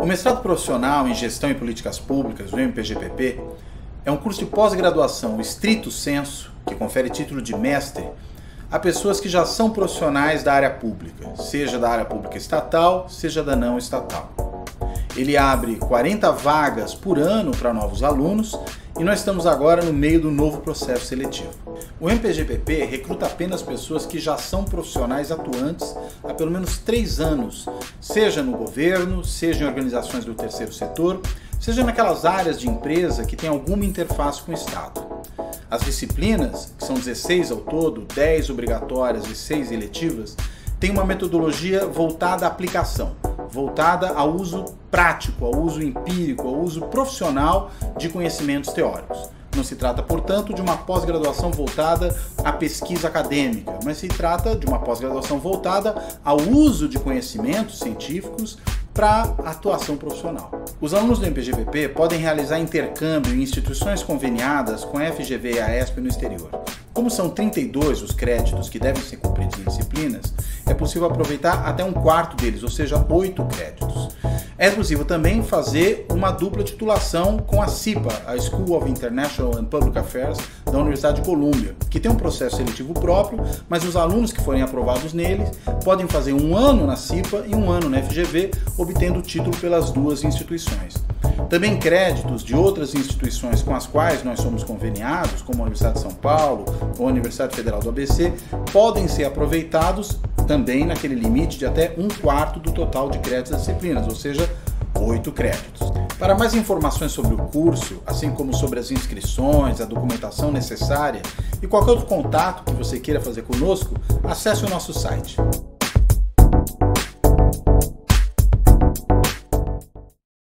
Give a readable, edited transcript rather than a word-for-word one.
mestrado profissional em Gestão e Políticas Públicas, o MPGPP, é um curso de pós-graduação estrito sensu, que confere título de mestre a pessoas que já são profissionais da área pública, seja da área pública estatal, seja da não estatal. Ele abre 40 vagas por ano para novos alunos e nós estamos agora no meio do novo processo seletivo. O MPGPP recruta apenas pessoas que já são profissionais atuantes há pelo menos 3 anos, seja no governo, seja em organizações do terceiro setor, seja naquelas áreas de empresa que tem alguma interface com o Estado. As disciplinas, que são 16 ao todo, 10 obrigatórias e 6 eletivas, têm uma metodologia voltada à aplicação, voltada ao uso prático, ao uso empírico, ao uso profissional de conhecimentos teóricos. Não se trata, portanto, de uma pós-graduação voltada à pesquisa acadêmica, mas se trata de uma pós-graduação voltada ao uso de conhecimentos científicos para atuação profissional. Os alunos do MPGPP podem realizar intercâmbio em instituições conveniadas com a FGV e a ESP no exterior. Como são 32 os créditos que devem ser cumpridos em disciplinas, é possível aproveitar até um quarto deles, ou seja, 8 créditos. É possível também fazer uma dupla titulação com a CIPA, a School of International and Public Affairs da Universidade de Colômbia, que tem um processo seletivo próprio, mas os alunos que forem aprovados nele podem fazer 1 ano na CIPA e 1 ano na FGV, obtendo o título pelas duas instituições. Também créditos de outras instituições com as quais nós somos conveniados, como a Universidade de São Paulo ou a Universidade Federal do ABC, podem ser aproveitados também naquele limite de até 1/4 do total de créditos das disciplinas, ou seja, 8 créditos. Para mais informações sobre o curso, assim como sobre as inscrições, a documentação necessária e qualquer outro contato que você queira fazer conosco, acesse o nosso site.